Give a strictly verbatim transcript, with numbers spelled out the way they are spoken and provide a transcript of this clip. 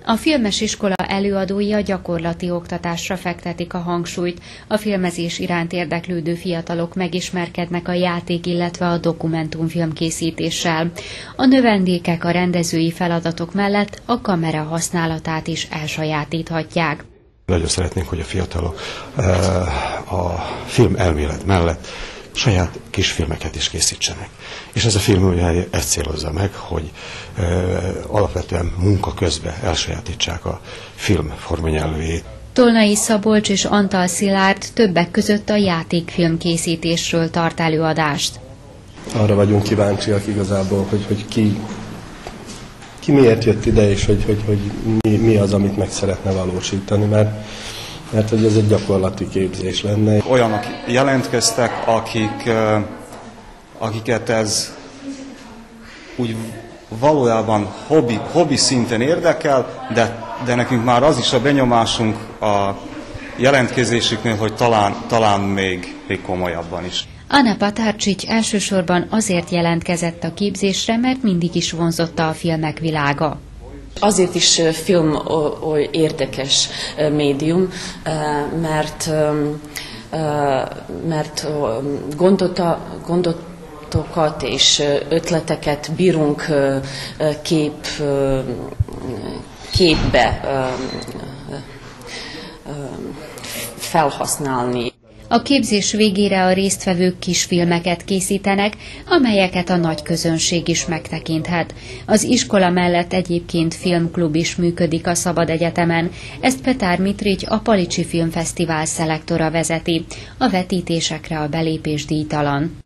A filmes iskola előadói a gyakorlati oktatásra fektetik a hangsúlyt. A filmezés iránt érdeklődő fiatalok megismerkednek a játék, illetve a dokumentumfilm készítéssel. A növendékek a rendezői feladatok mellett a kamera használatát is elsajátíthatják. Nagyon szeretnénk, hogy a fiatalok a film elmélet mellett saját kisfilmeket is készítsenek. És ez a film ugye ezt célozza meg, hogy e, alapvetően munka közben elsajátítsák a film formanyelvét. Tolnai Szabolcs és Antal Szilárd többek között a játékfilm készítésről tart előadást. Arra vagyunk kíváncsiak igazából, hogy, hogy ki, ki miért jött ide, és hogy, hogy, hogy mi, mi az, amit meg szeretne valósítani, mert mert hogy ez egy gyakorlati képzés lenne. Olyanok jelentkeztek, akik, akiket ez úgy valójában hobbi, hobbi szinten érdekel, de, de nekünk már az is a benyomásunk a jelentkezésüknél, hogy talán, talán még, még komolyabban is. Anna Patárcsics elsősorban azért jelentkezett a képzésre, mert mindig is vonzotta a filmek világa. Azért is film oly érdekes médium, mert, mert gondota, gondolatokat és ötleteket bírunk kép, képbe felhasználni. A képzés végére a résztvevők kisfilmeket készítenek, amelyeket a nagy közönség is megtekinthet. Az iskola mellett egyébként filmklub is működik a Szabad Egyetemen. Ezt Petár Mitrigy, a Palicsi Filmfesztivál szelektora vezeti. A vetítésekre a belépés díjtalan.